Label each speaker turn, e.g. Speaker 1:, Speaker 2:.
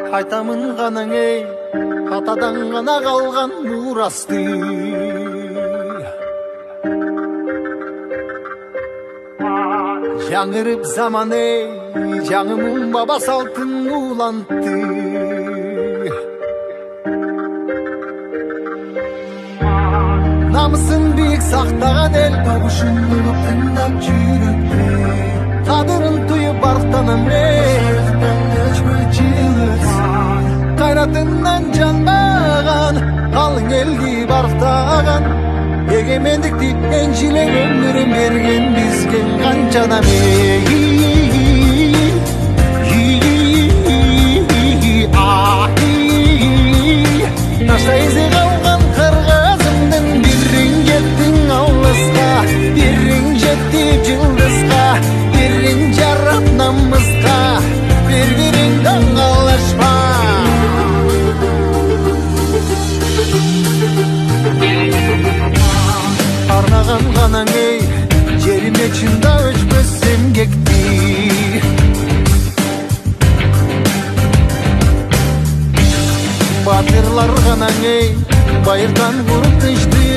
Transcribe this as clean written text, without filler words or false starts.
Speaker 1: Айтамын ғанаң ей, атадан ғана қалған мурасты. Жаңырып заман ей, жаңымын баба салтын улантты. Намысын биік сақтаған ел, табышын ұғып тыңдап жүріпті. Қадырын тұйып арықтанам ей, қайратынан жанбаған, қалың елді барықтаған. Егемендікті еншілен өмірін берген бізген қаншадам Таштайсы қалған қырғызымдың бірін кеттің аулысқа, бірін жетті жылдызға, бірін жарап намысқа, бір-біріңді аңғалашпа. Арнаған ғанаң ей, жеріме чында өшпөссем кекті. Батырлар ғанаң ей, байырдан құрып тышты.